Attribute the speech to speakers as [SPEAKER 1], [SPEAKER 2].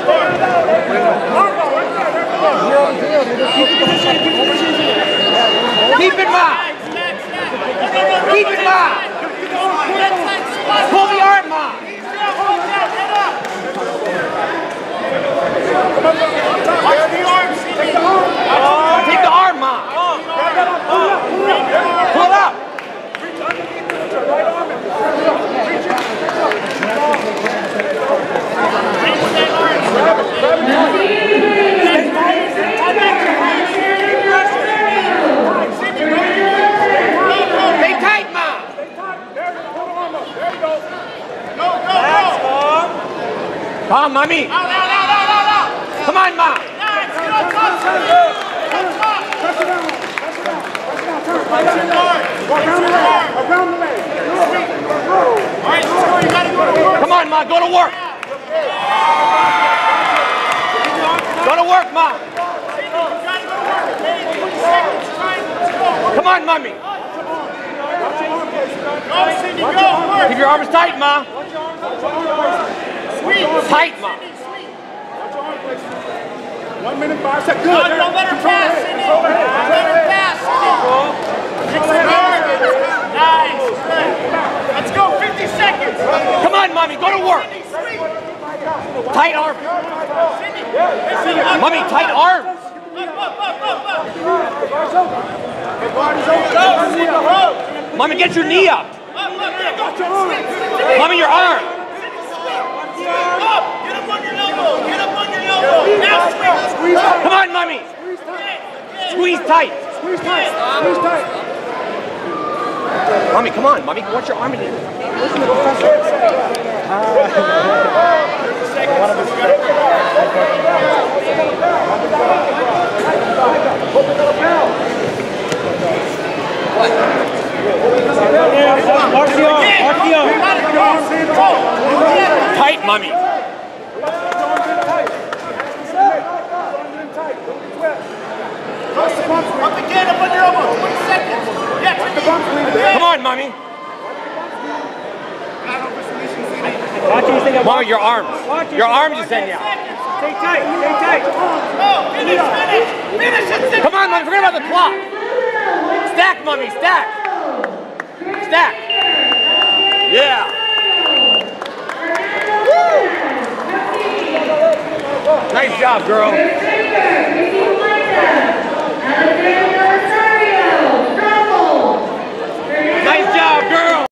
[SPEAKER 1] Keep it Ma! Keep it Ma! Pull the arm Ma! Take the arm Ma! Pull it up! Stay tight, Ma! Come on, Mommy! Come on, Ma! Come on, Ma, go to work! Go to work, Ma! Come on, Mommy! Keep your arms tight, Ma! Tight, Ma!
[SPEAKER 2] 1 minute, 5 seconds. Good.
[SPEAKER 3] Don't let her pass, Cindy. Don't let her pass, Cindy. Nice. Let's go. 50 seconds.
[SPEAKER 1] Come on, Mommy. Go to work. Tight arms. Mommy, tight arms. Mommy, get your knee up. Mommy, your arm.
[SPEAKER 3] Get up on your elbow. Get up on your elbow. Now squeeze.
[SPEAKER 1] Come on, Mommy. Squeeze tight.
[SPEAKER 2] Squeeze tight. Squeeze tight.
[SPEAKER 1] Mommy, come on. Mommy, watch your arm in here.
[SPEAKER 2] Listen to the professor.
[SPEAKER 1] Tight, Mommy.
[SPEAKER 3] Up again, up on your elbow. 20 seconds. Yeah,
[SPEAKER 1] come on, Mommy. Mommy, your arms. Your arms is in you.
[SPEAKER 2] Stay tight. Stay tight.
[SPEAKER 3] Oh, finish. Finish it.
[SPEAKER 1] Come on, Mommy. Forget about the clock. Stack, Mommy. Stack. Stack. Yeah. Woo. Nice job, girl.